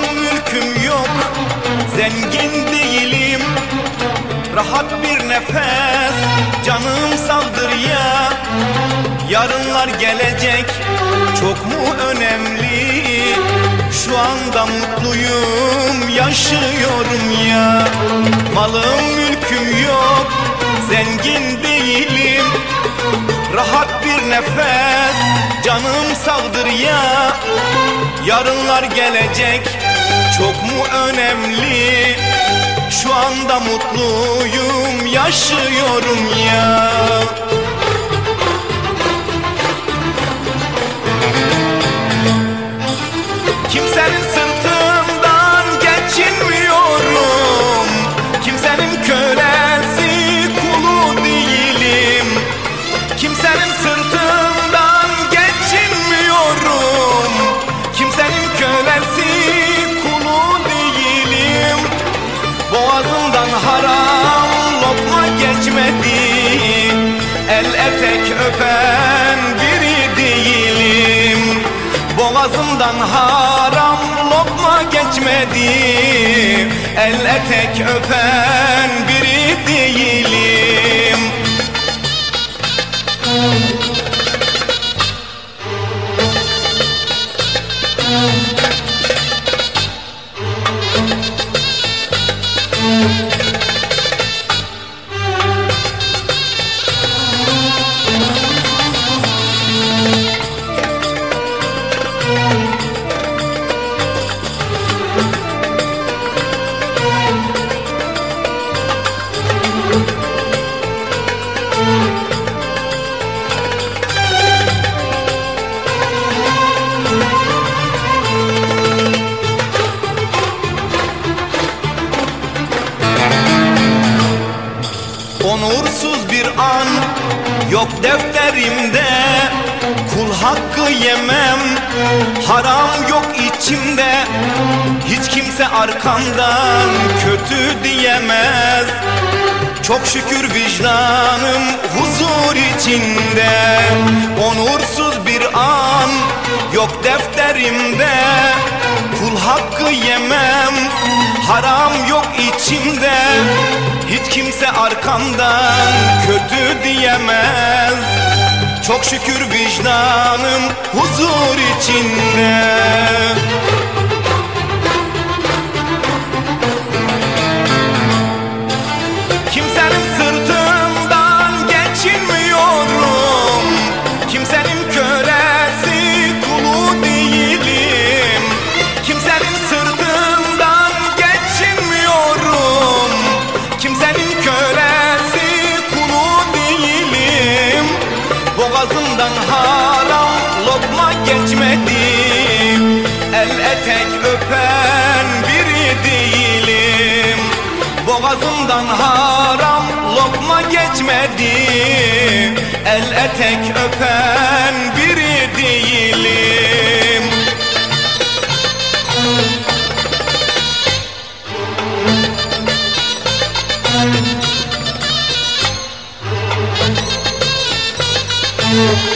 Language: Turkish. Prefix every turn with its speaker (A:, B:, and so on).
A: mülküm yok, zengin değilim. Rahat bir nefes, canım saldır ya. Yarınlar gelecek, çok mu önemli? Şu anda mutluyum, yaşıyorum ya. Malım mülküm yok, zengin değilim. Rahat bir nefes, canım saldır ya. Yarınlar gelecek, çok mu önemli? Şu anda mutluyum, yaşıyorum ya. Kimsenin sırtından geçinmiyorum, kimsenin kölesi kulu değilim. Kimsenin sırtından geçinmiyorum, kimsenin kölesi kulu değilim. Boğazımdan haram lokma geçmedi, el etek öpen biri değilim. Boğazımdan haram lokma geçmedi, el etek öpen biri değilim. Onursuz bir an yok defterimde, kul hakkı yemem, haram yok içimde. Hiç kimse arkamdan kötü diyemez, çok şükür vicdanım huzur içinde. Onursuz bir an yok defterimde, kul hakkı yemem, haram yok içimde. Hiç kimse arkamdan kötü diyemez, çok şükür vicdanım huzur içinde. Kimsenin sırtından geçinmiyorum, kimsenin kölesi kulu değilim. Kimsenin sırtından geçinmiyorum, kimsenin kölesi kulu değilim. Boğazımdan haram lokma geçmedi, el etek öpen biri değilim. Boğazımdan haram lokma geçmedi, el etek öpen biri değilim.
B: Thank you.